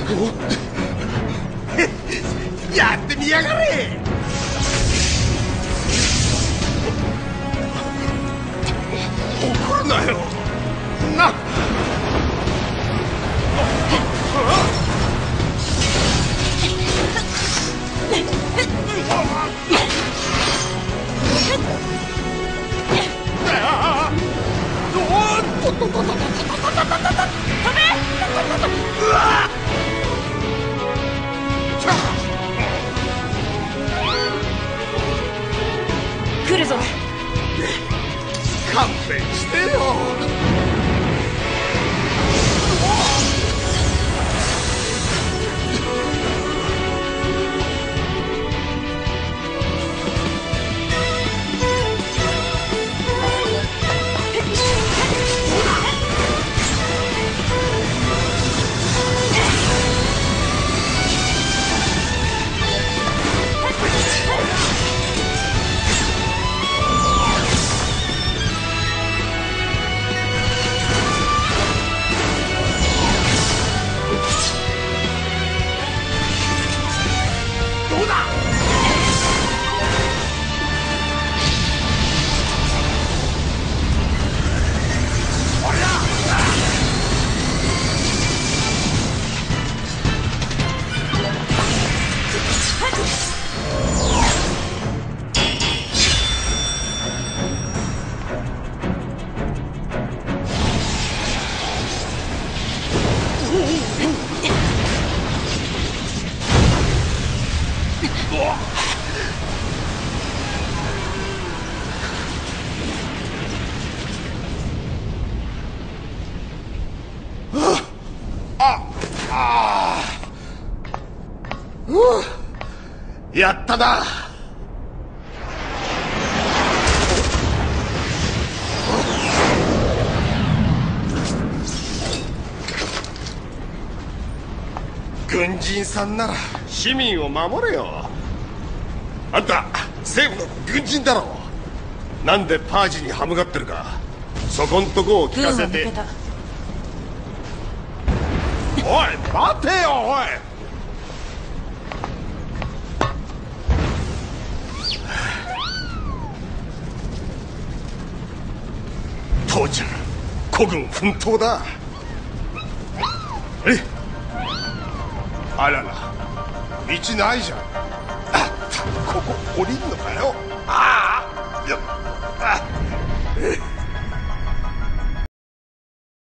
やってみやがれ。怒るなよな。 来るぞ。 勘弁してよ。やったな。軍人さんなら市民を守れよ。あんた政府の軍人だろ。なんでパージに歯向かってるか、そこんとこを聞かせて。おい待てよ。おい父ちゃん、孤軍奮闘だ。あらら、道ないじゃん。あった、ここ降りんのかよ。ああ、よっ、あっ。